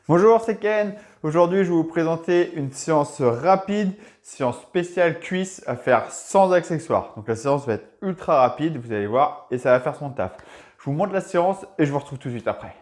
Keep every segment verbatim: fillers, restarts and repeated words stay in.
Bonjour, c'est Ken. Aujourd'hui, je vais vous présenter une séance rapide, séance spéciale cuisse à faire sans accessoires. Donc la séance va être ultra rapide, vous allez voir, et ça va faire son taf. Je vous montre la séance et je vous retrouve tout de suite après.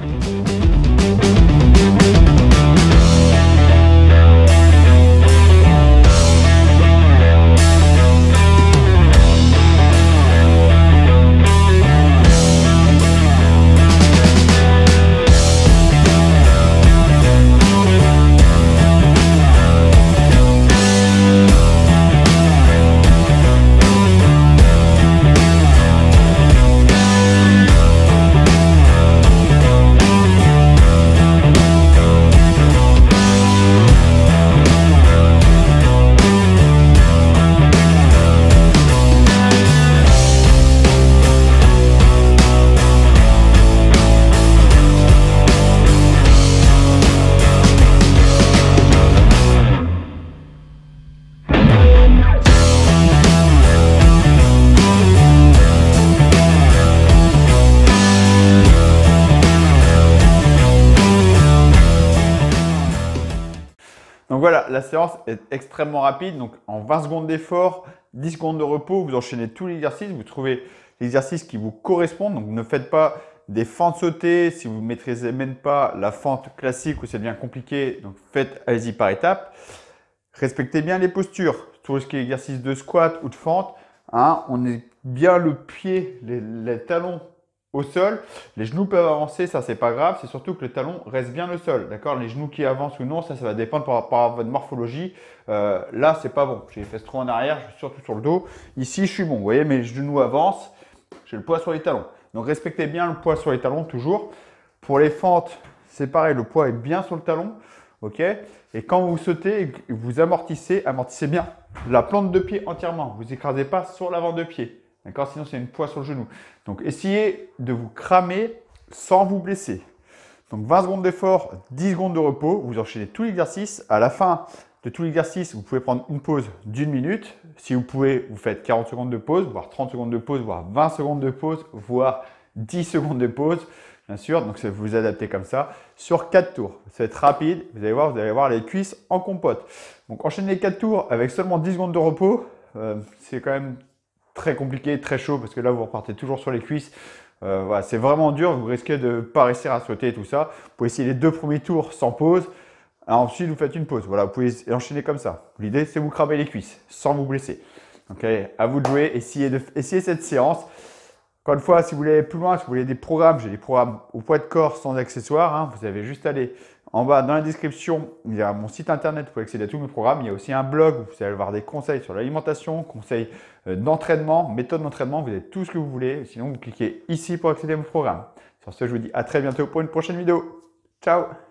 Donc voilà, la séance est extrêmement rapide. Donc en vingt secondes d'effort, dix secondes de repos, vous enchaînez tous les exercices. Vous trouvez l'exercice qui vous correspond. Donc ne faites pas des fentes sautées si vous ne maîtrisez même pas la fente classique où ça devient compliqué. Donc faites, allez-y par étapes. Respectez bien les postures. Tout ce qui est exercice de squat ou de fente, hein, on est bien le pied, les, les talons au sol, les genoux peuvent avancer, ça c'est pas grave, c'est surtout que le talon reste bien le sol, d'accord? Les genoux qui avancent ou non, ça, ça va dépendre par rapport à votre morphologie. Euh, là, c'est pas bon, j'ai les fesses trop en arrière, je suis surtout sur le dos. Ici, je suis bon, vous voyez, mes genoux avancent, j'ai le poids sur les talons. Donc, respectez bien le poids sur les talons toujours. Pour les fentes, c'est pareil, le poids est bien sur le talon, ok? Et quand vous sautez, vous amortissez, amortissez bien la plante de pied entièrement. Vous écrasez pas sur l'avant de pied. D'accord? Sinon, c'est une poids sur le genou. Donc, essayez de vous cramer sans vous blesser. Donc, vingt secondes d'effort, dix secondes de repos. Vous enchaînez tout l'exercice. À la fin de tout l'exercice, vous pouvez prendre une pause d'une minute. Si vous pouvez, vous faites quarante secondes de pause, voire trente secondes de pause, voire vingt secondes de pause, voire dix secondes de pause. Bien sûr, donc vous vous adaptez comme ça sur quatre tours. Ça va être rapide. Vous allez voir, vous allez avoir les cuisses en compote. Donc, enchaînez les quatre tours avec seulement dix secondes de repos. Euh, c'est quand même très compliqué, très chaud, parce que là, vous repartez toujours sur les cuisses. Euh, voilà, c'est vraiment dur, vous risquez de ne pas réussir à sauter et tout ça. Vous pouvez essayer les deux premiers tours sans pause. Alors, ensuite, vous faites une pause. Voilà, vous pouvez enchaîner comme ça. L'idée, c'est vous cramer les cuisses sans vous blesser. Donc, allez, à vous de jouer. Essayez, de, essayez cette séance. Encore une fois, si vous voulez aller plus loin, si vous voulez des programmes, j'ai des programmes au poids de corps sans accessoires. Hein, vous avez juste à aller en bas dans la description, il y a mon site internet pour accéder à tous mes programmes. Il y a aussi un blog où vous allez avoir des conseils sur l'alimentation, conseils d'entraînement, méthode d'entraînement. Vous avez tout ce que vous voulez. Sinon, vous cliquez ici pour accéder à mon programme. Sur ce, je vous dis à très bientôt pour une prochaine vidéo. Ciao!